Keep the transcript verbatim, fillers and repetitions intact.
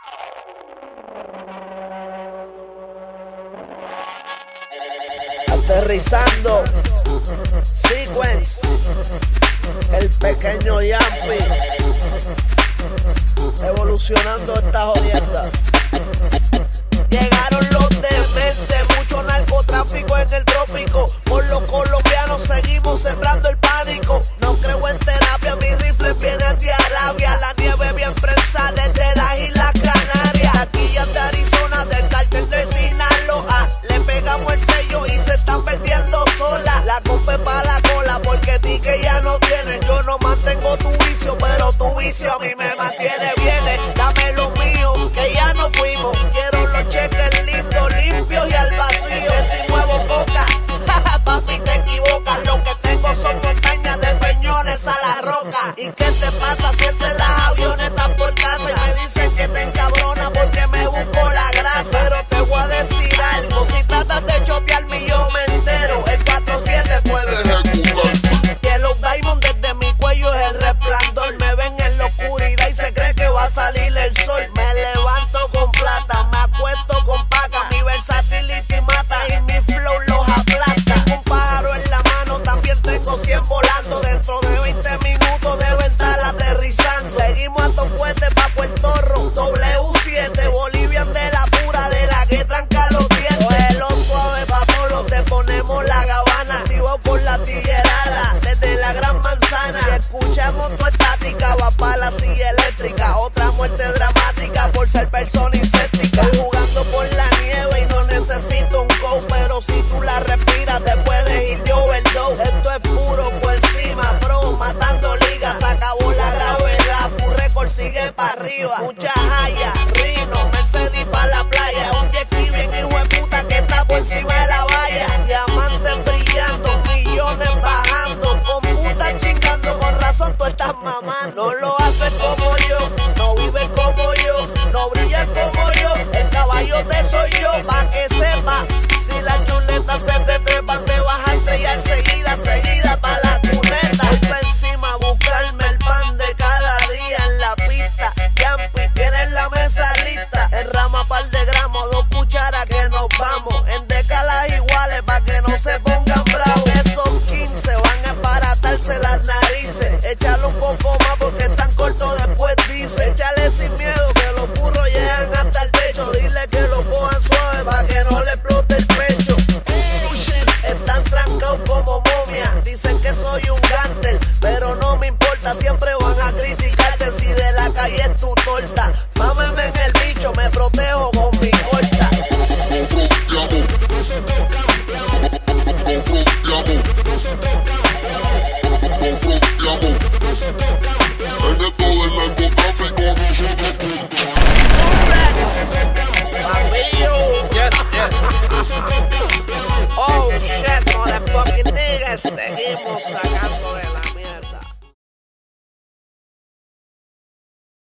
Aterrizando Sequence, el pequeño Yampi, evolucionando esta jodienda. Llegaron los dementes, mucho narcotráfico en el trópico. Por los colombianos seguimos sembrando el pánico. No creo en terapia, mis rifles vienen de Arabia. La nieve bien prensada desde las Islas Canarias. Taquillas de Arizona, del cartel de Sinaloa. Le pegamos el sello y se están vendiendo sola. La compré para la cola porque ti que ya no tienes. Yo no mantengo tu vicio, pero tu vicio a mí me mantiene. Viene, dame lo mío, que ya no fuimos. Quiero los cheques lindos, limpios y al vacío. Que si muevo coca, papi te equivocas. Lo que tengo son montañas de peñones a la roca. ¿Y qué te pasa? Sientes las avionetas por casa y me dicen que te encabrona porque me busco la grasa. Pero te voy a decir algo, si tratas de chotearme yo me entero. El cuatro siete puede ejecutar. Yellow Diamond desde mi cuello es el resplandor. Me ven en la oscuridad y se cree que va a salir el sol. Me levanto con plata, me acuesto con paca. Mi versatility mata y mi flow los aplasta. Tengo un pájaro en la mano, también tengo cien volando. Dentro de veinte minutos debe estar aterrizando. Seguimos a tu fuerte pa' Puerto Rico. W siete, Bolivian de la pura, de la que tranca los dientes. Cógelo suave, papolo, te ponemos la gabana. Activo por la tiguerada, desde la gran manzana. Si escuchamos tu estática, va pa' la silla eléctrica. Otra muerte dramática por ser persona inséptica. Estoy jugando por la nieve y no necesito un go. Pero si tú la respiras, te puedes ir de overdose. Esto es puro por encima, bro, matando ligas. Se acabó la gravedad, tu récord sigue para arriba. Mucha